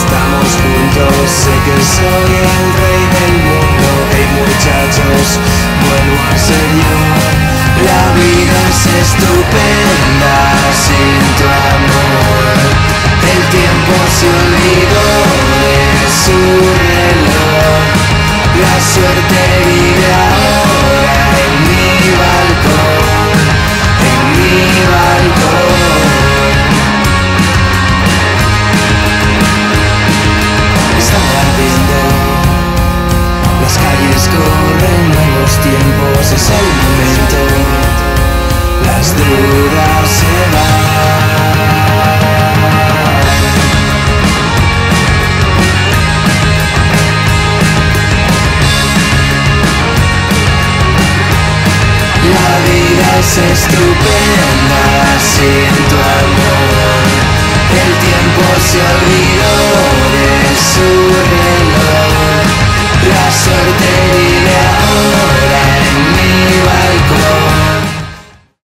estamos juntos, sé que soy el rey del mundo. Hey muchachos, vuelvo a ser yo. La vida es estupenda sin tu amor. El tiempo se olvidó de su reloj. La suerte vive ahora en mi balcón, en mi balcón. Están ardiendo, las calles corren nuevos tiempos, es el momento. Las dudas